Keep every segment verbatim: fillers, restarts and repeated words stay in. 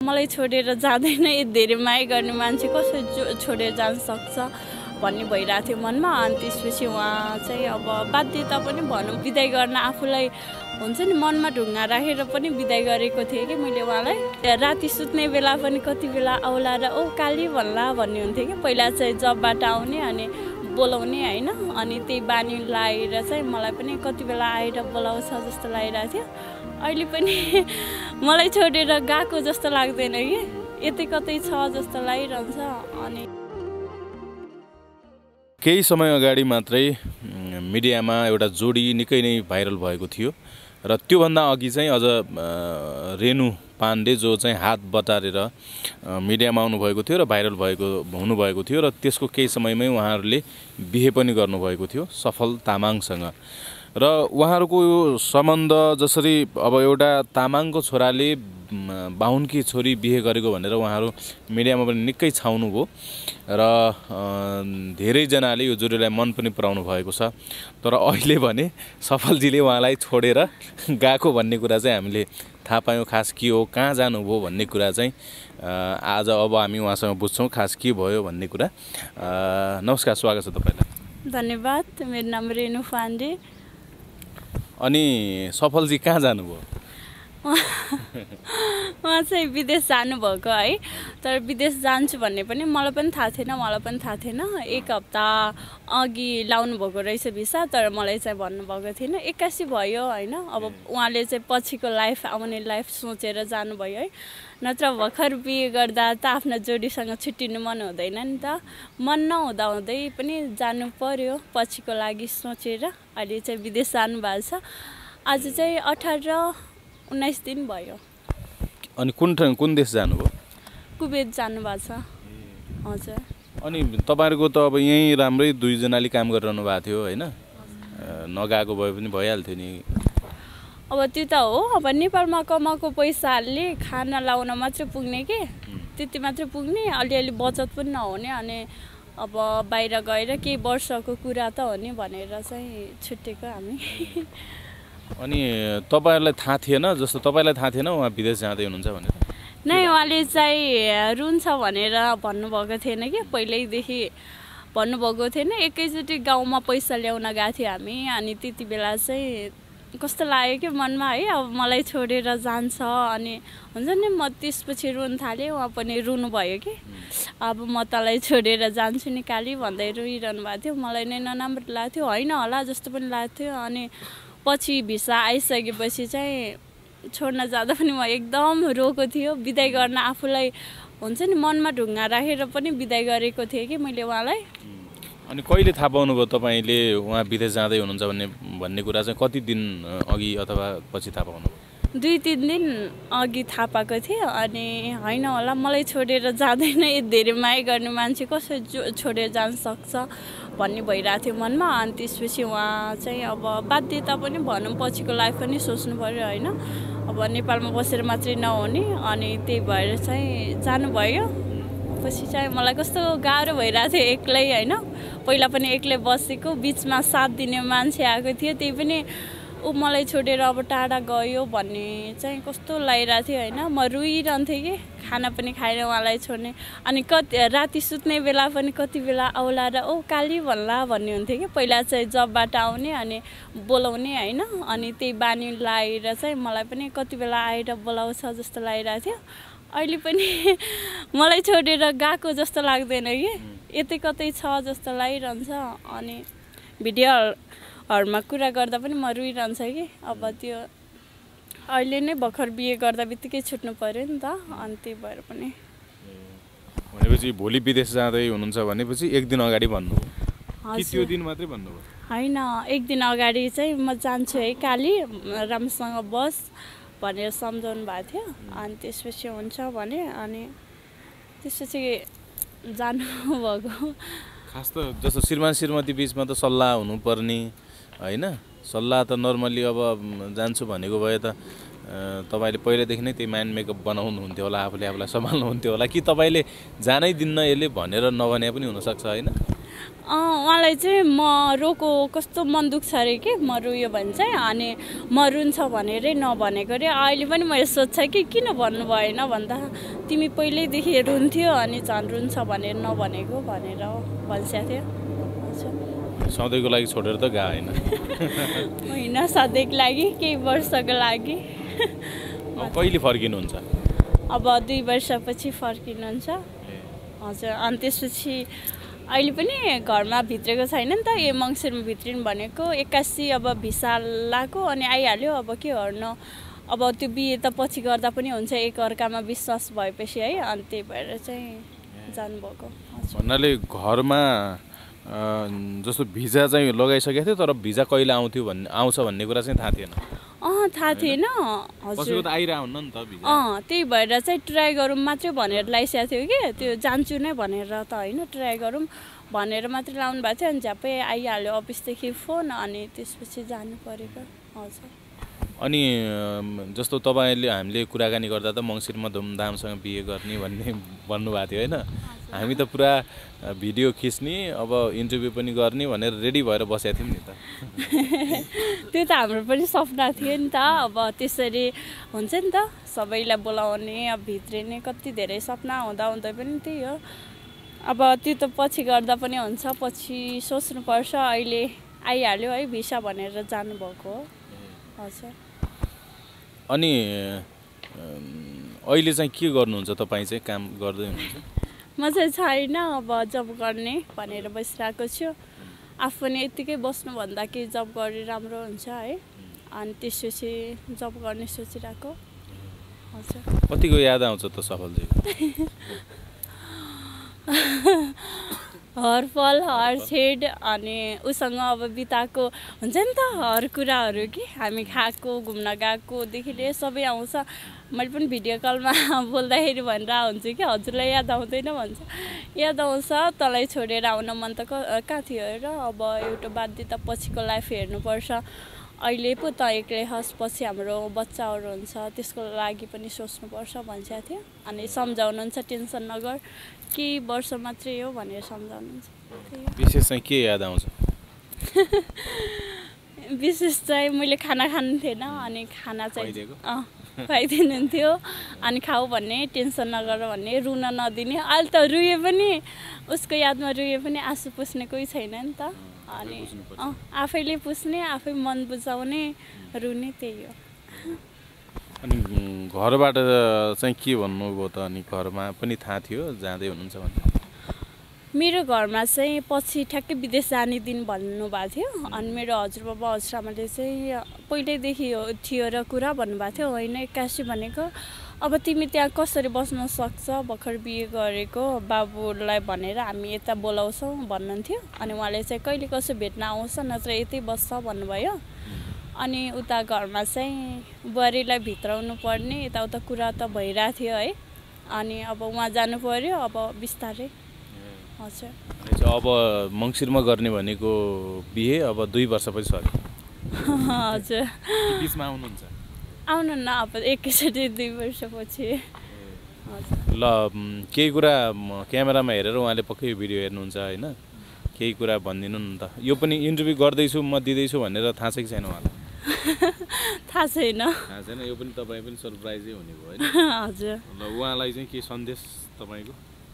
मलाई छोडेर जाँदैन, यति धेरै माया गर्ने मान्छे कसरी छोडेर जान सक्छ भन्ने भइरहेको थियो मनमा। अनि त्यसपछि उहाँ चाहिँ अब बाध्यता पनि भनौँ बिदाई गर्न आफूलाई हुन्छ नि मनमा ढुङ्गा राखेर पनि बिदाई गरेको थिएँ कि मैले उहाँलाई। राति सुत्ने बेला पनि कति बेला आउला र ओ काली भन्ला भन्ने हुन्थ्यो कि पहिला चाहिँ जबबाट आउने अनि बोलाउने होइन। अनि त्यही बानी लाएर चाहिँ मलाई पनि कति बेला आएर बोलाउँछ जस्तो लागिरहेको थियो। अहिले पनि मलाई छोडेर गएको जस्तो लाग्दैन कि यतै कतै छ जस्तो लागिरहन्छ। अनि केही समय अगाडि मात्रै मिडियामा एउटा जोडी निकै नै भाइरल भएको थियो र त्योभन्दा अघि चाहिँ अझ रेणु पाण्डे जो चाहिँ हात बटारेर मिडियामा आउनुभएको थियो र भाइरल भएको हुनुभएको थियो र त्यसको केही समयमै उहाँहरूले बिहे पनि गर्नुभएको थियो सफल तामाङसँग। र उहाँहरूको यो सम्बन्ध जसरी अब एउटा तामाङको छोराले बाहुनकी छोरी बिहे गरेको भनेर उहाँहरू मिडियामा पनि निकै छाउनु भयो र धेरैजनाले यो जोडीलाई मन पनि पराउनु भएको छ। तर अहिले भने सफलजीले उहाँलाई छोडेर गएको भन्ने कुरा चाहिँ हामीले थाहा पायौँ। खास के हो, कहाँ जानुभयो भन्ने कुरा चाहिँ आज अब हामी उहाँसँग बुझ्छौँ खास के भयो भन्ने कुरा। नमस्कार, स्वागत छ तपाईँलाई। धन्यवाद। मेरो नाम रेणु पाण्डे। अनि सफलजी कहाँ जानुभयो? उहाँ चाहिँ विदेश जानुभएको है। तर विदेश जान्छु भन्ने पनि मलाई पनि थाहा थिएन, मलाई पनि थाहा थिएन। एक हप्ता अघि लाउनु भएको रहेछ भिसा, तर मलाई चाहिँ भन्नुभएको थिएन। एक्कासी भयो होइन। अब उहाँले चाहिँ पछिको लाइफ आउने लाइफ सोचेर जानुभयो है। नत्र भर्खर बिहे गर्दा त आफ्नो जोडीसँग छुट्टिनु मन हुँदैन नि त। मन नहुँदा हुँदै पनि जानु पर्यो पछिको लागि सोचेर। अहिले चाहिँ विदेश जानुभएको छ। आज चाहिँ अठार उन्नाइस दिन भयो। अनि कुन कुन देश जानुभयो? कुवेत जानुभएको छ। हजुर। अनि तपाईँहरूको त अब यहीँ राम्रै दुईजनाले काम गरिरहनु भएको थियो होइन? नगएको भए पनि भइहाल्थ्यो नि। अब त्यो त हो। अब नेपालमा कमाएको पैसाले खाना लाउन मात्रै पुग्ने कि त्यति मात्रै पुग्ने, अलिअलि बचत पनि नहुने। अनि अब बाहिर गएर केही वर्षको कुरा त हो नि भनेर चाहिँ छुटेको हामी। अनि तपाईँहरूलाई थाहा थिएन, जस्तो तपाईँलाई थाहा थिएन उहाँ विदेश जाँदै हुनुहुन्छ भनेर? नै, उहाँले चाहिँ रुन्छ भनेर भन्नुभएको थिएन कि पहिल्यैदेखि भन्नुभएको थिएन। एकैचोटि गाउँमा पैसा ल्याउन गएको थियो हामी। अनि त्यति बेला चाहिँ कस्तो लाग्यो कि मनमा है, अब मलाई छोडेर जान्छ। अनि हुन्छ नि म त्यसपछि रुन थालेँ, उहाँ पनि रुनु भयो कि अब म तँलाई छोडेर जान्छु नि काली भन्दै रोइरहनु भएको थियो। मलाई नै नराम्रो लाग्थ्यो, होइन होला जस्तो पनि लाग्थ्यो। अनि पछि भिसा आइसकेपछि चाहिँ छोड्न जाँदा पनि म एकदम रोएको थियो। बिदाई गर्न आफूलाई हुन्छ नि मनमा ढुङ्गा राखेर पनि बिदाई गरेको थिएँ कि मैले उहाँलाई। अनि कहिले थाहा पाउनुभयो तपाईँले उहाँ विदेश जाँदै हुनुहुन्छ भन्ने भन्ने कुरा चाहिँ? कति दिन अघि अथवा पछि थाहा पाउनुभयो? दुई तिन दिन अघि थाहा पाएको थिएँ। अनि होइन होला मलाई छोडेर जाँदैन, यति धेरै माया गर्ने मान्छे कसरी छोडेर जान सक्छ भन्ने भइरहेको थियो मनमा। अनि त्यसपछि उहाँ चाहिँ अब बाध्यता पनि भनौँ पछिको लाइफ पनि सोच्नु पऱ्यो होइन। अब नेपालमा बसेर मात्रै नहुने। अनि त्यही भएर चाहिँ जानुभयो। पछि चाहिँ मलाई कस्तो गाह्रो भइरहेको थियो एक्लै होइन। पहिला पनि एक्लै बसेको, बिचमा साथ दिने मान्छे आएको थियो, त्यही पनि ऊ मलाई छोडेर अब टाढा गयो भन्ने चाहिँ कस्तो लागिरहेको थियो होइन। म रोइरहन्थेँ कि खाना पनि खाएर उहाँलाई छोड्ने। अनि कति राति सुत्ने बेला पनि कति बेला आउला र ओ काली भन्ला भन्ने हुन्थ्यो कि पहिला चाहिँ जबबाट आउने अनि बोलाउने होइन। अनि त्यही बानी लाएर चाहिँ मलाई पनि कति बेला आएर बोलाउँछ जस्तो लागिरहेको थियो। अहिले पनि मलाई छोडेर गएको जस्तो लाग्दैन कि यतै कतै छ जस्तो लागिरहन्छ। अनि भिडियोहरूमा कुरा गर्दा पनि म रोइरहन्छ कि अब त्यो अहिले नै भर्खर बिहे गर्दा बित्तिकै छुट्नु पऱ्यो नि त। अनि त्यही भएर पनि भनेपछि भोलि विदेश जाँदै हुनुहुन्छ भनेपछि एक दिन अगाडि भन्नु कि त्यो दिन मात्रै भन्नुभयो? होइन, एक दिन अगाडि चाहिँ म जान्छु है काली, राम्रोसँग बस भनेर सम्झाउनु भएको थियो। अनि त्यसपछि हुन्छ भने अनि त्यसपछि जानुभएको। खास त जस्तो श्रीमान श्रीमती बिचमा त सल्लाह हुनुपर्ने होइन? सल्लाह त नर्मली अब जान्छु भनेको भए त तपाईँले पहिलेदेखि नै त्यही माइन्ड मेकअप बनाउनुहुन्थ्यो होला, आफूले आफूलाई सम्हाल्नुहुन्थ्यो होला कि तपाईँले जानै दिन्न यसले भनेर नभने पनि हुनसक्छ होइन? उहाँलाई चाहिँ म रोको कस्तो मन दुख्छ अरे कि म रोयो भने चाहिँ अनि म रुन्छ भनेरै नभनेको अरे। अहिले पनि मैले सोध्छ कि किन भन्नु भएन भन्दा तिमी पहिल्यैदेखि रुन्थ्यो अनि झन् रुन्छ भनेर नभनेको भनेर भनिसकेको थियो। सधैँको लागि छोडेर त गए होइन होइन, सधैँको लागि केही वर्षको लागि। कहिले फर्किनुहुन्छ? अब दुई वर्षपछि फर्किनुहुन्छ हजुर। अनि त्यसपछि अहिले पनि घरमा भित्रेको छैन नि त, यो मङ्सिरमा भित्रिनु भनेको एक्कासी अब भिसा लाएको अनि आइहाल्यो। अब के गर्नु, अब त्यो बिहे त पछि गर्दा पनि हुन्छ, एकअर्कामा विश्वास भएपछि है। अनि त्यही भएर चाहिँ जानुभएको भन्नाले घरमा जस्तो भिजा चाहिँ लगाइसकेको थियो तर भिजा कहिले आउँथ्यो भन्ने आउँछ भन्ने कुरा चाहिँ थाहा थिएन? अँ थाहा थिएन हजुर। त आइरहन्न नि त भिजा। अँ त्यही भएर चाहिँ ट्राई गरौँ मात्रै भनेर लगाइसकेको थियो कि, त्यो जान्छु नै भनेर त होइन, ट्राई गरौँ भनेर मात्रै लाउनु भएको थियो। अनि झ्याप्पै आइहाल्यो अफिसदेखि फोन, अनि त्यसपछि जानु परेको हजुर। अनि जस्तो तपाईँले हामीले कुराकानी गर्दा त मङ्सिरमा धुमधामसँग बिहे गर्ने भन्ने भन्नुभएको थियो होइन? हामी त पुरा भिडियो खिच्ने अब इन्टरभ्यू पनि गर्ने भनेर रेडी भएर बसेको थियौँ नि त। त्यो त हाम्रो पनि सपना थियो नि त। अब त्यसरी हुन्छ नि त, सबैलाई बोलाउने अब भित्रिने कति धेरै सपना हुँदा हुँदै पनि त्यही हो। अब त्यो त पछि गर्दा पनि हुन्छ, पछि सोच्नुपर्छ। अहिले आइहाल्यो है भिसा भनेर जानुभएको हो हजुर। अनि अहिले चाहिँ के गर्नुहुन्छ तपाईँ चाहिँ, काम गर्दै हुनुहुन्छ? म चाहिँ छैन, अब जब गर्ने भनेर बसिरहेको छु। आफू पनि यत्तिकै बस्नुभन्दा केही जब गरे राम्रो हुन्छ है। अनि त्यसपछि जब गर्ने सोचिरहेको हजुर। कतिको याद आउँछ त सफलजी? हर पल हर छेड अनि उसँग अब बिताएको हुन्छ नि त हर कुराहरू कि हामी खाएको घुम्न गएकोदेखि लिएर सबै आउँछ। मैले पनि भिडियो कलमा बोल्दाखेरि भनेर हुन्छु कि हजुरलाई याद आउँदैन भन्छ। याद आउँछ, तँलाई छोडेर आउन मन त कहाँ थियो र, अब एउटा बाध्यता पछिको लाइफ हेर्नुपर्छ। अहिले पो त एक्लै हस्, पछि हाम्रो बच्चाहरू हुन्छ त्यसको लागि पनि सोच्नुपर्छ भनिसकेको थियो। अनि सम्झाउनुहुन्छ टेन्सन नगर, केही वर्ष मात्रै हो भनेर सम्झाउनुहुन्छ। विशेष चाहिँ के याद आउँछ? विशेष चाहिँ मैले खाना खानु थिएन अनि खाना चाहिँ अँ खुवाइदिनुहुन्थ्यो। अनि खाऊ भन्ने, टेन्सन नगर भन्ने, रुन नदिने। अहिले त रुए पनि उसको यादमा रुए पनि आँसु पुस्ने कोही छैन नि त। अनि अँ आफैले पुस्ने, आफै मन बुझाउने, रुने, त्यही हो। अनि घरबाट चाहिँ के भन्नुभयो त? अनि घरमा पनि थाहा थियो जाँदै हुनुहुन्छ भने? मेरो घरमा चाहिँ पछि ठ्याक्कै विदेश जाने दिन भन्नुभएको थियो। अनि मेरो हजुरबाबा हजुरआमाले चाहिँ पहिल्यैदेखि थियो र कुरा भन्नुभएको थियो, होइन एक्कासी भनेको अब तिमी त्यहाँ कसरी बस्न सक्छ, भर्खर बिहे गरेको बाबुलाई भनेर हामी यता बोलाउँछौँ भन्नुहुन्थ्यो। अनि उहाँले चाहिँ कहिले कसो भेट्न आउँछ नत्र यतै बस्छ भन्नुभयो। अनि उता घरमा चाहिँ बुहारीलाई भित्राउनु पर्ने यताउता कुरा त भइरहेको थियो है। अनि अब उहाँ जानु पर्यो अब बिस्तारै हजुर। अब मङ्सिरमा गर्ने भनेको बिहे अब दुई वर्षपछि सर हजुर। बिचमा आउनुहुन्छ? आउनु न अब एकैचोटि दुई वर्षपछि ल। केही कुरा क्यामेरामा हेरेर उहाँले पक्कै भिडियो हेर्नुहुन्छ होइन? केही कुरा भनिदिनु नि त। यो पनि इन्टरभ्यू गर्दैछु म दिँदैछु भनेर थाहा छ कि छैन उहाँलाई? थाहा छैन। थाहा छैन, यो पनि तपाईँ पनि सरप्राइजै हुने भयो होइन? हजुर। ल उहाँलाई चाहिँ के सन्देश तपाईँको?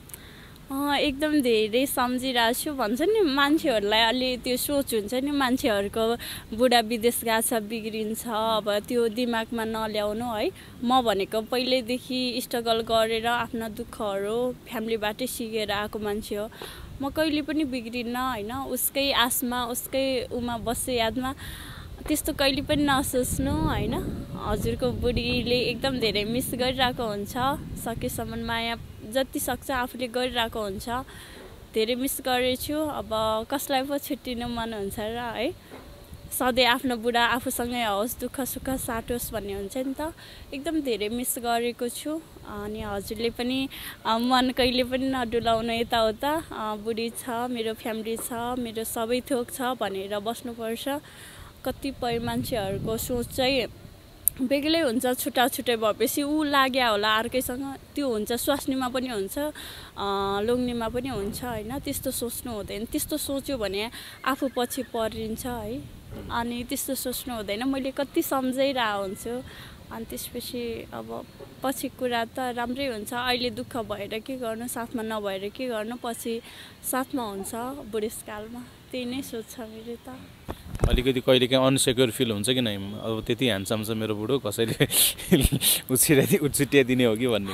एकदम धेरै सम्झिरहेको छु भन्छ नि, मान्छेहरूलाई अलि त्यो सोच हुन्छ नि मान्छेहरूको, बुढा विदेश गएको छ बिग्रिन्छ, अब त्यो दिमागमा नल्याउनु है। म भनेको पहिल्यैदेखि स्ट्रगल गरेर आफ्ना दुःखहरू फ्यामिलीबाटै सिकेर आएको मान्छे हो। म कहिले पनि बिग्रिन्न होइन। उसकै आशमा उसकै उमा बस्ने यादमा त्यस्तो कहिले पनि नसोच्नु होइन। हजुरको बुढीले एकदम धेरै मिस गरिरहेको हुन्छ, सकेसम्म माया जति सक्छ आफूले गरिरहेको हुन्छ। धेरै मिस गरेछु। अब कसलाई पो छुट्टिनु मन हुन्छ र है। सधैँ आफ्नो बुढा आफूसँगै होस्, दुःख सुख साटोस् भन्ने हुन्छ नि त। एकदम धेरै मिस गरेको छु। अनि हजुरले पनि मन कहिले पनि नडुलाउनु, यताउता बुढी छ, मेरो फ्यामिली छ, मेरो सबै थोक छ भनेर बस्नुपर्छ। कतिपय मान्छेहरूको सोच चाहिँ बेग्लै हुन्छ, छुट्टा छुट्टै भएपछि ऊ लाग्या होला अर्कैसँग, त्यो हुन्छ। स्वास्नीमा पनि हुन्छ, लोग्नेमा पनि हुन्छ होइन। त्यस्तो सोच्नु हुँदैन, त्यस्तो सोच्यो भने आफू पछि परिन्छ है। अनि त्यस्तो सोच्नु हुँदैन। मैले कति सम्झाइरहेको हुन्छु, अनि त्यसपछि अब पछि कुरा त राम्रै हुन्छ। अहिले दुःख भएर के गर्नु, साथमा नभएर के गर्नु, पछि साथमा हुन्छ बुढेसकालमा। त्यही नै सोच्छ मेरो त। अलिकति कहिलेकाहीँ अनसेक्योर फिल हुन्छ कि नै, अब त्यति ह्यान्डसम छ मेरो बुढो, कसैले उछिराइदिए उछुट्याइदिने हो कि भन्ने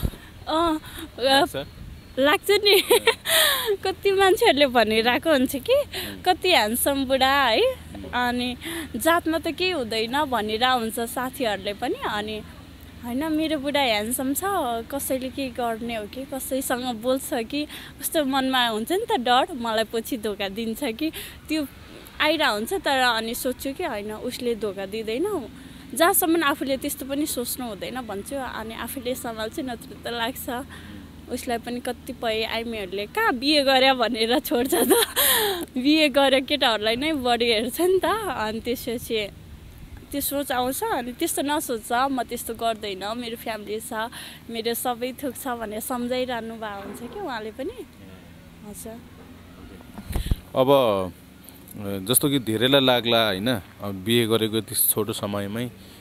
कुरा लाग्छ नि। कति मान्छेहरूले भनिरहेको हुन्छ कि कति ह्यान्डसम बुढा है, अनि जातमा त केही हुँदैन भनिरहेको हुन्छ साथीहरूले पनि। अनि होइन, मेरो बुढा ह्यान्डसम छ, कसैले के गर्ने हो कि, कसैसँग बोल्छ कि, कस्तो मनमा हुन्छ नि त डर, मलाई पछि धोका दिन्छ कि, त्यो आइरहेको हुन्छ। तर अनि सोध्छु कि होइन, उसले धोका दिँदैन, जहाँसम्म आफूले त्यस्तो पनि सोच्नु हुँदैन भन्छु। अनि आफूले सम्हाल्छु, नत्र त लाग्छ उसलाई पनि। कतिपय आइमीहरूले कहाँ बिहे गरे भनेर छोड्छ त, बिहे गरे केटाहरूलाई नै बढी हेर्छ नि त। अनि त्यसपछि त्यो सोच आउँछ। अनि त्यस्तो नसोच्छ, म त्यस्तो गर्दैन, मेरो फ्यामिली छ, मेरो सबै थोक छ भनेर सम्झाइरहनु भएको हुन्छ कि उहाँले पनि। हजुर। अब जस्तो कि धेरैलाई लाग्ला होइन, अब बिहे गरेको त्यस छोटो समयमै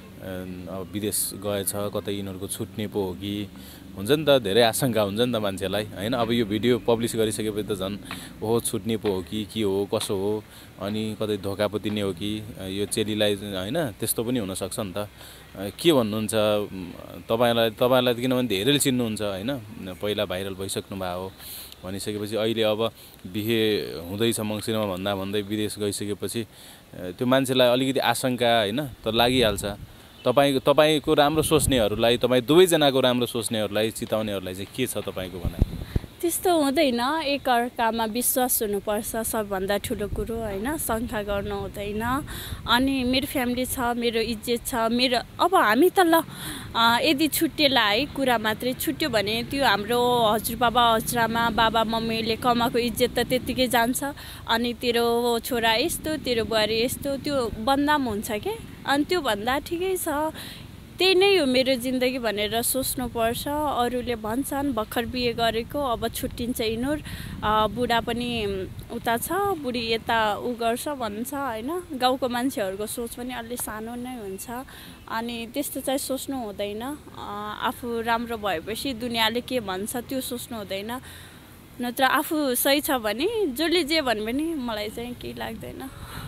अब विदेश गएछ, कतै यिनीहरूको छुट्ने पो हो कि, हुन्छ नि त, धेरै आशंका हुन्छ नि त मान्छेलाई होइन। अब यो भिडियो पब्लिस गरिसकेपछि त झन् ओहो छुट्ने पो हो कि के हो कसो हो, अनि कतै धोका पो दिने हो कि यो चेलीलाई होइन, त्यस्तो पनि हुनसक्छ नि त। के भन्नुहुन्छ तपाईँलाई? तपाईँलाई त किनभने धेरैले चिन्नुहुन्छ होइन, पहिला भाइरल भइसक्नु भएको हो, भनिसकेपछि अहिले अब बिहे हुँदैछ मङ्सिरमा भन्दा भन्दै विदेश गइसकेपछि त्यो मान्छेलाई अलिकति आशंका होइन त लागिहाल्छ। तपाईँ तपाईँको राम्रो सोच्नेहरूलाई, तपाईँ दुवैजनाको राम्रो सोच्नेहरूलाई, चिताउनेहरूलाई चाहिँ के छ तपाईँको भनाइ? त्यस्तो हुँदैन, एकअर्कामा विश्वास हुनुपर्छ सबभन्दा ठुलो कुरो होइन, शङ्का गर्नु हुँदैन। अनि मेरो फ्यामिली छ, मेरो इज्जत छ, मेरो अब हामी त ल यदि छुट्टिएला है कुरा मात्रै छुट्यो भने त्यो हाम्रो हजुरबाबा हजुरआमा बाबा मम्मीले कमाएको इज्जत त त्यत्तिकै जान्छ। अनि तेरो छोरा यस्तो, तेरो बुहारी यस्तो, त्यो बदनाम हुन्छ क्या। अनि त्यो भन्दा ठिकै छ, त्यही नै हो मेरो जिन्दगी भनेर सोच्नुपर्छ। अरूले भन्छन् भर्खर बिहे गरेको, अब छुट्टिन्छ यिनीहरू, बुढा पनि उता छ, बुढी यता उ गर्छ भन्छ होइन। गाउँको मान्छेहरूको सोच पनि अलि सानो नै हुन्छ। अनि त्यस्तो चाहिँ सोच्नु हुँदैन। आफू राम्रो भएपछि दुनियाँले के भन्छ त्यो सोच्नु हुँदैन। नत्र आफू सही छ भने जसले जे भने पनि मलाई चाहिँ केही लाग्दैन।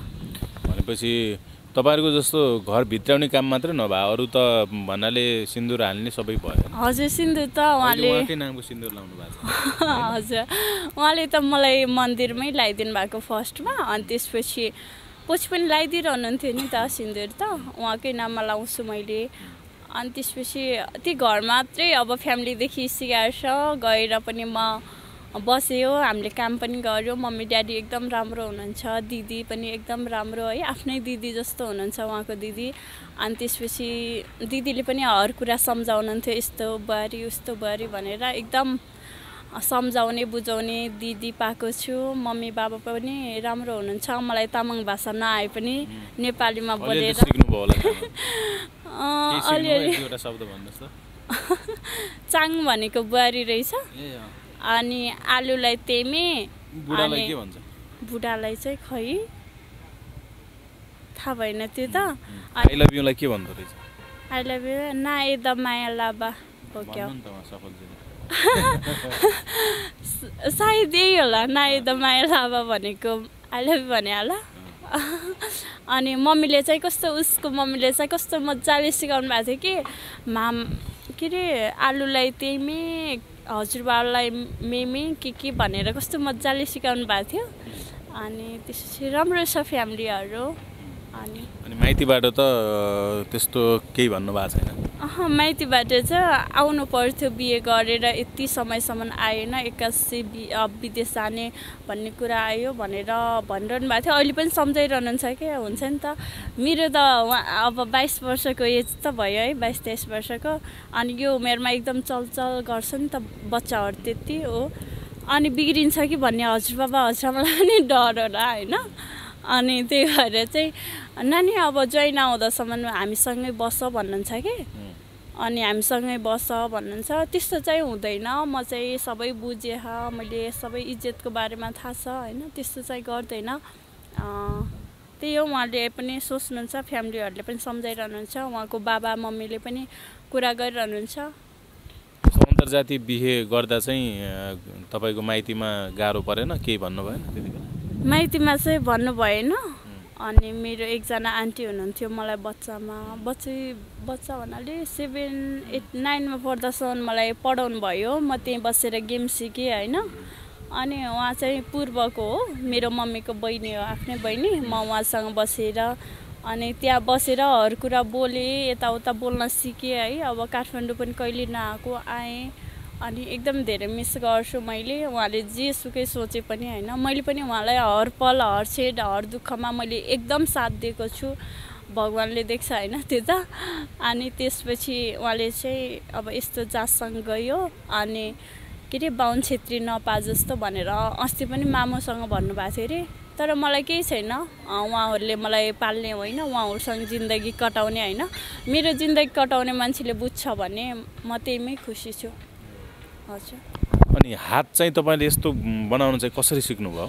भनेपछि तपाईँहरूको जस्तो घर भित्राउने काम मात्रै नभए अरू त भन्नाले सिन्दुर हाल्ने सबै भयो? हजुर, सिन्दुर त उहाँले नामको सिन्दुर लाउनु भएको छ। हजुर, उहाँले त मलाई मन्दिरमै लगाइदिनु भएको फर्स्टमा, अनि त्यसपछि पछि पनि लगाइदिइरहनुहुन्थ्यो नि त सिन्दुर त, उहाँकै नाममा लाउँछु मैले। अनि त्यसपछि त्यो घर मात्रै अब फ्यामिलीदेखि सिकाएर गएर पनि म बस्यो, हामीले काम पनि गऱ्यो। मम्मी ड्याडी एकदम राम्रो हुनुहुन्छ, दिदी पनि एकदम राम्रो है, आफ्नै दिदी जस्तो हुनुहुन्छ उहाँको दिदी। अनि त्यसपछि दिदीले पनि हर कुरा सम्झाउनुहुन्थ्यो, यस्तो बुहारी उस्तो बुहारी भनेर एकदम सम्झाउने बुझाउने दिदी पाएको छु। मम्मी बाबा पनि राम्रो हुनुहुन्छ, मलाई तामाङ भाषा नआए पनि नेपालीमा बोलेर अलिअलि। चाङ भनेको बुहारी रहेछ, अनि आलुलाई तेमे, बुढालाई के भन्छ? बुढालाई चाहिँ खै थाहा भएन त्यो त। आई लभ युलाई के भन्दो रहेछ? आई लभ यु ना ए द माया लाबा हो क्या, सायद यही होला, ना ए द माया लाबा भनेको आई लभ यु भने होला। अनि मम्मीले चाहिँ कस्तो, उसको मम्मीले चाहिँ कस्तो मजाले सिकाउनु भएको थियो कि, माम के अरे आलुलाई तेमे, हजुरबालाई मेमे के के भनेर कस्तो मजाले सिकाउनु भएको थियो। अनि त्यसपछि राम्रो छ फ्यामिलीहरू। अनि अनि माइतीबाट त त्यस्तो केही भन्नु भएको छैन? अह, माइतीबाट चाहिँ आउनु पर्थ्यो, बिहे गरेर यति समयसम्म आएन, एक्कासी बि विदेश जाने भन्ने कुरा आयो भनेर भनिरहनु भएको थियो। अहिले पनि सम्झाइरहनुहुन्छ क्या, हुन्छ नि त। मेरो त अब बाइस वर्षको एज त भयो है, बाइस तेइस वर्षको। अनि यो उमेरमा एकदम चलचल गर्छ नि त बच्चाहरू त्यति हो। अनि बिग्रिन्छ कि भन्ने हजुरबाबा हजुरआमालाई पनि डर होला होइन। अनि त्यही भएर चाहिँ नानी अब ज्वाइन नहुँदासम्म हामीसँगै बस्छ भन्नुहुन्छ कि अनि हामीसँगै बस्छ भन्नुहुन्छ। त्यस्तो चाहिँ हुँदैन, म चाहिँ सबै बुझेँ, मैले सबै इज्जतको बारेमा थाहा छ होइन, त्यस्तो चाहिँ गर्दैन। त्यही हो, उहाँले पनि सोच्नुहुन्छ, फ्यामिलीहरूले पनि सम्झाइरहनुहुन्छ, उहाँको बाबा मम्मीले पनि कुरा गरिरहनुहुन्छ। अन्तर्जातीय बिहे गर्दा चाहिँ तपाईँको माइतीमा गाह्रो परेन, केही भन्नु भएन त्यतिखेर? माइतीमा चाहिँ भन्नु भएन। अनि मेरो एकजना आन्टी हुनुहुन्थ्यो मलाई बच्चामा बच्ची बच्चा भन्नाले सेभेन एट नाइनमा पढ्दासम्म मलाई पढाउनु भयो, म त्यहीँ बसेर गेम सिकेँ होइन। अनि उहाँ चाहिँ पूर्वको हो, मेरो मम्मीको बहिनी हो, आफ्नै बहिनी। म उहाँसँग बसेर अनि त्यहाँ बसेर हर कुरा बोलेँ, यताउता बोल्न सिकेँ है। अब काठमाडौँ पनि कहिले नआएको, आएँ अनि एकदम धेरै मिस गर्छु मैले। उहाँले जे सुकै सोचे पनि होइन, मैले पनि उहाँलाई हर पल हर छेड हर दुःखमा मैले एकदम साथ दिएको छु, भगवान्ले देख्छ होइन त्यो त। अनि त्यसपछि उहाँले चाहिँ अब यस्तो जातसँग गयो अनि के अरे बाहुन छेत्री नपा जस्तो भनेर अस्ति पनि मामुसँग भन्नुभएको थियो अरे। तर मलाई केही छैन, उहाँहरूले मलाई पाल्ने होइन, उहाँहरूसँग जिन्दगी कटाउने होइन। मेरो जिन्दगी कटाउने मान्छेले बुझ्छ भने म त्यहीमै खुसी छु। हजुर। अनि हात चाहिँ तपाईँले यस्तो बनाउनु चाहिँ कसरी सिक्नुभयो?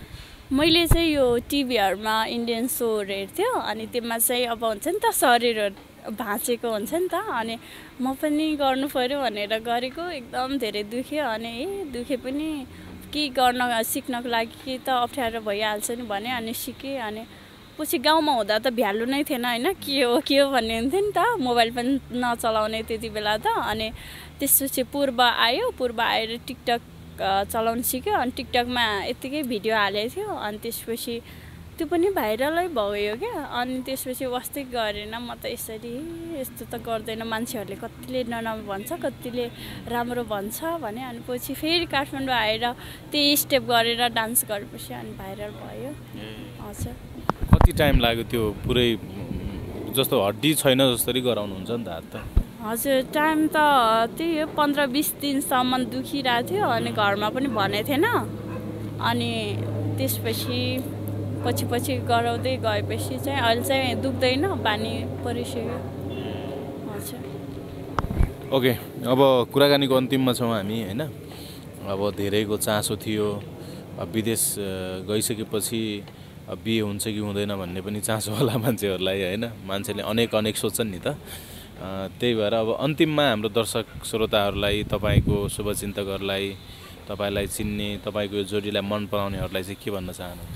मैले चाहिँ यो टिभीहरूमा इन्डियन सोहरू हेर्थ्यो, अनि त्यसमा चाहिँ अब हुन्छ नि त शरीरहरू भाँचेको हुन्छ नि त, अनि म पनि गर्नु पऱ्यो भनेर गरेको। एकदम धेरै दुख्यो, अनि ए दुखे पनि के गर्न सिक्नको लागि के त अप्ठ्यारो भइहाल्छ नि भने अनि सिकेँ। अनि पछि गाउँमा हुँदा त भ्यालु नै थिएन होइन, के हो के हो भन्ने हुन्थ्यो नि त, मोबाइल पनि नचलाउने त्यति बेला त। अनि त्यसपछि पूर्व आयो, पूर्व आएर टिकटक चलाउनु सिक्यो। अनि टिकटकमा यत्तिकै भिडियो हालेको थियो, अनि त्यसपछि त्यो पनि भाइरलै भयो क्या। अनि त्यसपछि वास्तै गरेन, म त यसरी यस्तो त गर्दैन, मान्छेहरूले कतिले नराम्रो भन्छ कतिले राम्रो भन्छ भने। अनि पछि फेरि काठमाडौँ आएर त्यही स्टेप गरेर डान्स गरेपछि अनि भाइरल भयो। हजुर। कति टाइम लाग्यो त्यो पुरै जस्तो हड्डी छैन जसरी गराउनुहुन्छ नि त हात त? हजुर, टाइम त त्यही हो, पन्ध्र बिस दिनसम्म दुखिरहेको थियो। अनि घरमा पनि भनेको थिएन। अनि त्यसपछि पछि पछि गराउँदै गएपछि चाहिँ अहिले चाहिँ दुख्दैन, बानी परिसक्यो। हजुर। ओके, अब कुराकानीको अन्तिममा छौँ हामी होइन। अब धेरैको चासो थियो, विदेश गइसकेपछि बिहे हुन्छ कि हुँदैन भन्ने पनि चासो होला मान्छेहरूलाई होइन। मान्छेले अनेक अनेक सोच्छन् नि त। त्यही भएर अब अन्तिममा हाम्रो दर्शक श्रोताहरूलाई, तपाईँको शुभचिन्तकहरूलाई, तपाईँलाई चिन्ने, तपाईँको यो जोडीलाई मन पराउनेहरूलाई चाहिँ के भन्न चाहनुहुन्छ?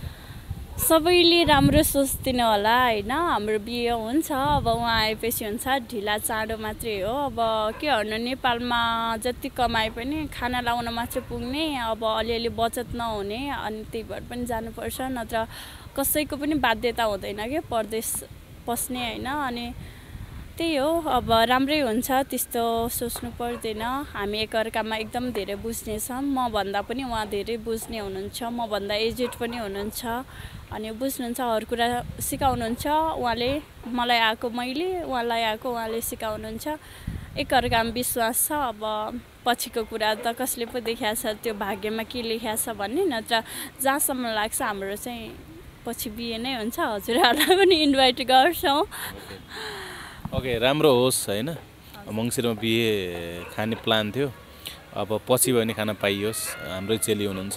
सबैले राम्रो सोचिदिनु होला होइन। हाम्रो बिहे हुन्छ, अब उहाँ आएपछि हुन्छ, ढिला चाँडो मात्रै हो। अब के गर्नु, नेपालमा जति कमाए पनि खाना लाउन मात्रै पुग्ने, अब अलिअलि बचत नहुने। अनि त्यही भएर पनि जानुपर्छ, नत्र कसैको पनि बाध्यता हुँदैन क्या परदेश पस्ने होइन। अनि त्यही हो, अब राम्रै हुन्छ, त्यस्तो सोच्नु पर्दैन। हामी एकअर्कामा एकदम धेरै बुझ्ने छौँ, म भन्दा पनि उहाँ धेरै बुझ्ने हुनुहुन्छ, म भन्दा एजेड पनि हुनुहुन्छ। अनि बुझ्नुहुन्छ, हर कुरा सिकाउनुहुन्छ। उहाँले मलाई आएको मैले उहाँलाई आएको उहाँले सिकाउनुहुन्छ। एकअर्कामा विश्वास छ। अब पछिको कुरा त कसले पो देखाएको छ, त्यो भाग्यमा के लेखाएको छ भन्ने, नत्र जहाँसम्म लाग्छ हाम्रो चाहिँ पछि बिहे नै हुन्छ। हजुरहरूलाई पनि इन्भाइट गर्छौँ। ओके, राम्रो होस् होइन। मङ्सिरमा बिहे खाने प्लान थियो, अब पछि भने खाना पाइयोस्। हाम्रै चेली हुनुहुन्छ।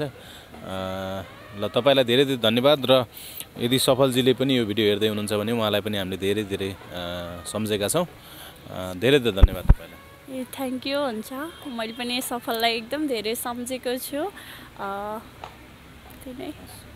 ल, तपाईँलाई धेरै धेरै धन्यवाद। र यदि सफलजीले पनि यो भिडियो हेर्दै हुनुहुन्छ भने उहाँलाई पनि हामीले धेरै धेरै सम्झेका छौँ। धेरै धेरै धन्यवाद तपाईँलाई। Ah thank you. हुन्छ, मैले पनि सफललाई एकदम धेरै सम्झेको छु। त्यही नै।